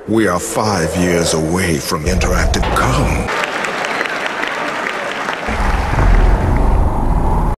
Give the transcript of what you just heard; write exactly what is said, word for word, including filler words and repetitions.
We are five years away from interactive. Come.